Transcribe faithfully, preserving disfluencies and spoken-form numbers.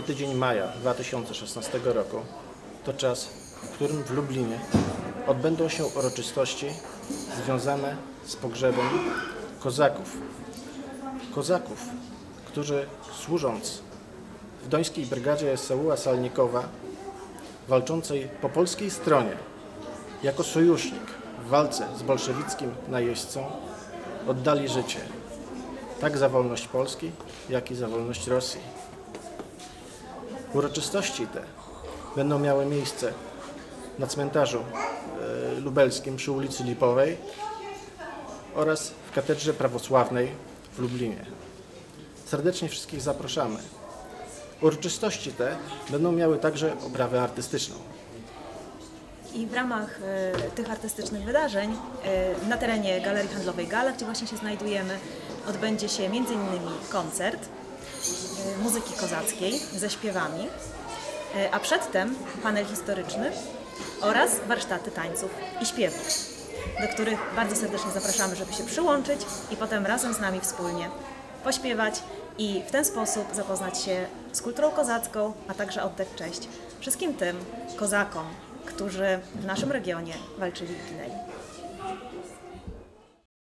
ostatni tydzień maja dwa tysiące szesnastego roku to czas, w którym w Lublinie odbędą się uroczystości związane z pogrzebem kozaków. Kozaków, którzy służąc w Dońskiej Brygadzie S U Salnikowa, walczącej po polskiej stronie jako sojusznik w walce z bolszewickim najeźdźcą, oddali życie tak za wolność Polski, jak i za wolność Rosji. Uroczystości te będą miały miejsce na cmentarzu e, lubelskim przy ulicy Lipowej oraz w Katedrze Prawosławnej w Lublinie. Serdecznie wszystkich zapraszamy. Uroczystości te będą miały także oprawę artystyczną. I w ramach e, tych artystycznych wydarzeń e, na terenie Galerii Handlowej Gala, gdzie właśnie się znajdujemy, odbędzie się między innymi koncert e, muzyki kozackiej ze śpiewami, e, a przedtem panel historyczny oraz warsztaty tańców i śpiewów, do których bardzo serdecznie zapraszamy, żeby się przyłączyć i potem razem z nami wspólnie pośpiewać i w ten sposób zapoznać się z kulturą kozacką, a także oddać cześć wszystkim tym kozakom, którzy w naszym regionie walczyli i ginęli.